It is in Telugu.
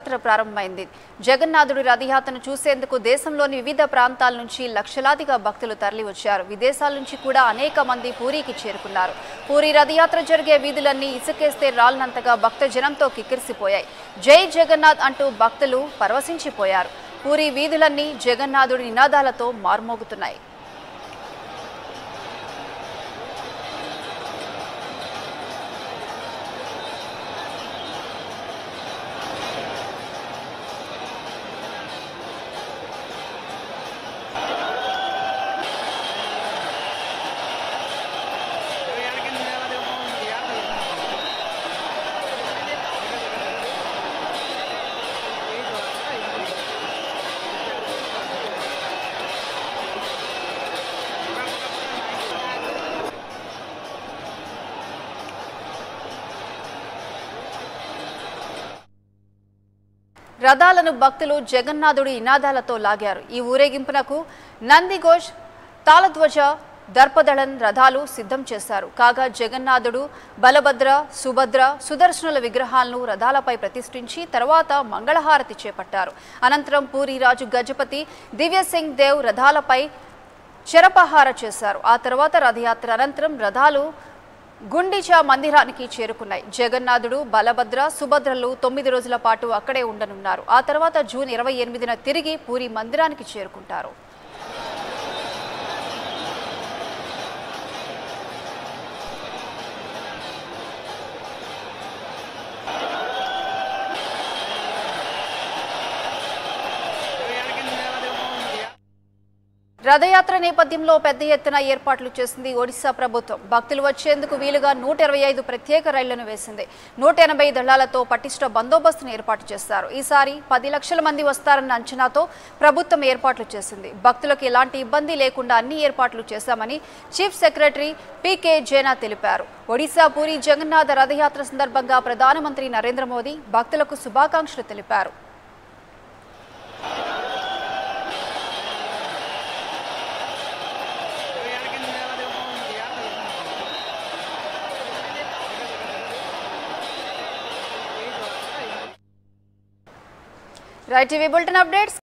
రథయాత్ర ప్రారంభమైంది. జగన్నాథుడి రథయాత్రను చూసేందుకు దేశంలోని వివిధ ప్రాంతాల నుంచి లక్షలాదిగా భక్తులు తరలివచ్చారు. విదేశాల నుంచి కూడా అనేక మంది పూరికి చేరుకున్నారు. పూరి రథయాత్ర జరిగే వీధులన్నీ ఇసుకేస్తే రాలినంతగా భక్తజనంతో కిక్కిరిసిపోయాయి. జై జగన్నాథ్ అంటూ భక్తులు పరవశించిపోయారు. పూరి వీధులన్నీ జగన్నాథుడి నినాదాలతో మార్మోగుతున్నాయి. రథాలను భక్తులు జగన్నాథుడి నినాదాలతో లాగారు. ఈ ఊరేగింపునకు నందిఘోష్, తాళధ్వజ, దర్పదళన్ రథాలు సిద్ధం చేశారు. కాగా జగన్నాథుడు, బలభద్ర, సుభద్ర, సుదర్శనుల విగ్రహాలను రథాలపై ప్రతిష్ఠించి తర్వాత మంగళహారతి చేపట్టారు. అనంతరం పూరి రాజు గజపతి దివ్యసింగ్ దేవ్ రథాలపై చెరపహార చేశారు. ఆ తర్వాత రథయాత్ర అనంతరం రథాలు గుండిచా మందిరానికి చేరుకున్నాయి. జగన్నాథుడు, బలభద్ర, సుభద్రలు 9 రోజుల పాటు అక్కడే ఉండనున్నారు. ఆ తర్వాత జూన్ 28న తిరిగి పూరి మందిరానికి చేరుకుంటారు. రథయాత్ర నేపథ్యంలో పెద్ద ఎత్తున ఏర్పాట్లు చేసింది ఒడిశా ప్రభుత్వం. భక్తులు వచ్చేందుకు వీలుగా 125 ప్రత్యేక రైళ్లను వేసింది. 180 దళాలతో పటిష్ట బందోబస్తును ఏర్పాటు చేస్తారు. ఈసారి 10 లక్షల మంది వస్తారన్న అంచనాతో ప్రభుత్వం ఏర్పాట్లు చేసింది. భక్తులకు ఎలాంటి ఇబ్బంది లేకుండా అన్ని ఏర్పాట్లు చేశామని చీఫ్ సెక్రటరీ పీకే జైనా తెలిపారు. ఒడిశా పూరి జగన్నాథ రథయాత్ర సందర్భంగా ప్రధానమంత్రి నరేంద్ర మోదీ భక్తులకు శుభాకాంక్షలు తెలిపారు. Right TV bulletin updates